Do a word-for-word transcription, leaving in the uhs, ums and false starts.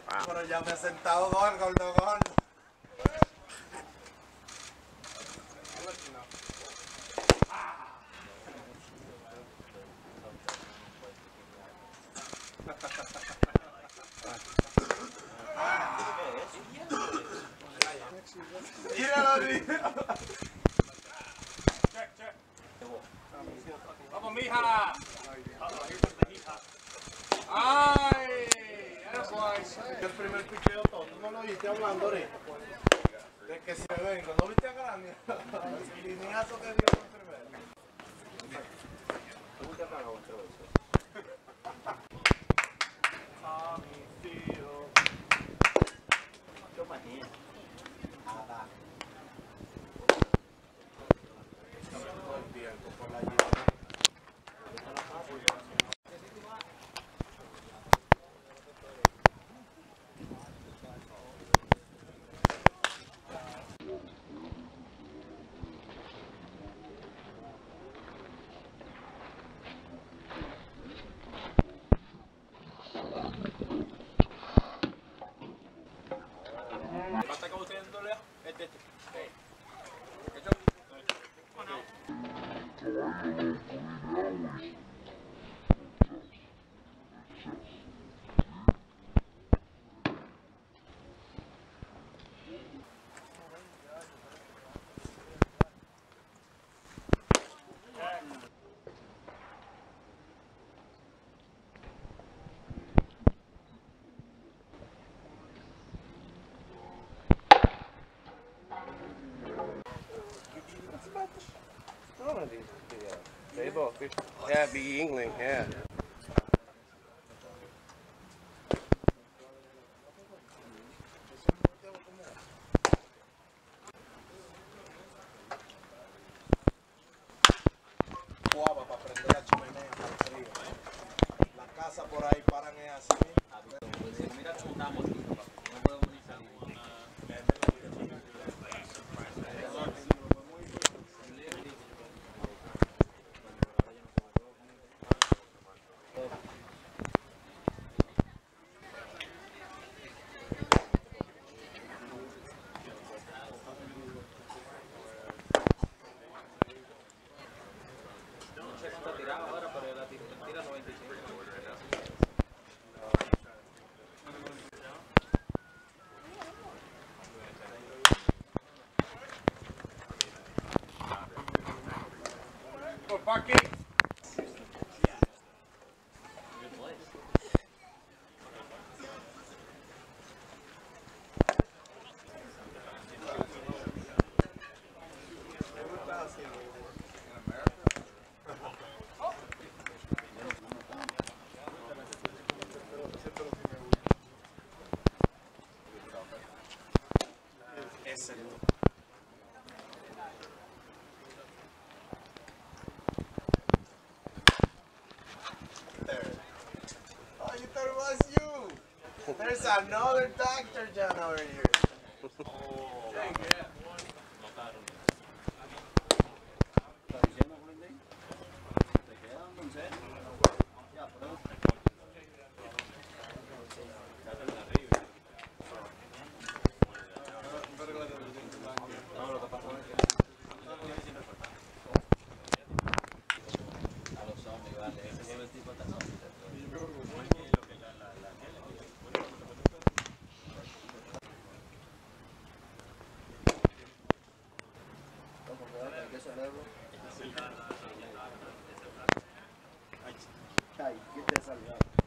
Pero ya me he sentado gordo, gordo, gordo. Míralo, míralo. Check, check. Vamos, mija. Ay, that's why. El primer picheo todo, tú no lo viste hablando ahorita. De que se vengo, ¿no viste a Grande? El lineazo que dio el primero. ¿Cómo te apaga otra vez? Tommy Field. Yo imagino. Nada. Todo el tiempo por la lluvia. Basta que usted no lea. Este, este. Hecho. Baseball fish. Yeah, big England, yeah. Guava para prender la chimenea para el frío. La casa por ahí paran es así. Mira cómo estamos aquí, papá. No podemos ni salir. Está tirado ahora, pero la tira, tira noventa y cinco. Oh, Parky. Ese no. There. Oh, you thought it was you. There's another Doctor John over here. Oh, Thank you. ¿Está diciendo, Blondie? ¿Te quedan, en serio? Ya, pero... No, lo que pasa es que... A los zombies, vale. Ese fue el tipo de zombies. ¿Cómo queda? ¿Qué cerebro? Ay, ¿qué te ha salvado?